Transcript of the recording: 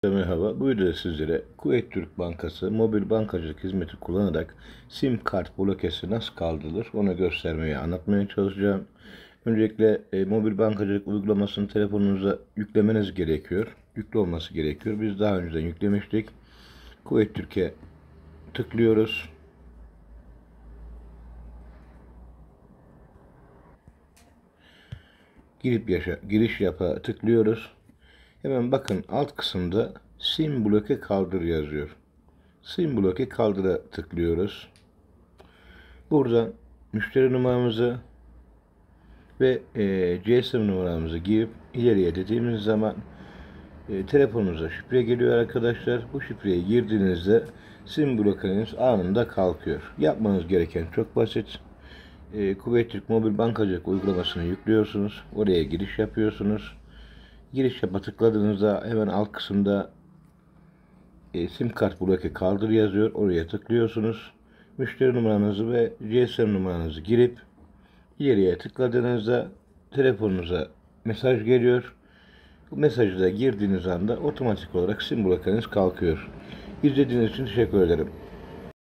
Merhaba, bu videoda sizlere Kuveyt Türk Bankası mobil bankacılık hizmeti kullanarak SIM kart blokesi nasıl kaldırılır onu göstermeye, anlatmaya çalışacağım. Öncelikle mobil bankacılık uygulamasını telefonunuza yüklemeniz gerekiyor. Yüklü olması gerekiyor. Biz daha önceden yüklemiştik. Kuveyt Türk'e tıklıyoruz. Giriş yapa tıklıyoruz. Hemen bakın alt kısımda SIM bloke kaldır yazıyor. SIM bloke kaldıra tıklıyoruz. Buradan müşteri numaramızı ve GSM numaramızı girip ileriye dediğimiz zaman telefonunuza şifre geliyor arkadaşlar. Bu şifreyi girdiğinizde SIM blokeniz anında kalkıyor. Yapmanız gereken çok basit. Kuveyt Türk Mobil Bankacılık uygulamasını yüklüyorsunuz. Oraya giriş yapıyorsunuz. Giriş yapa tıkladığınızda hemen alt kısımda SIM kart bloke kaldır yazıyor. Oraya tıklıyorsunuz. Müşteri numaranızı ve GSM numaranızı girip ileriye tıkladığınızda telefonunuza mesaj geliyor. Bu mesajı da girdiğiniz anda otomatik olarak SIM blokanız kalkıyor. İzlediğiniz için teşekkür ederim.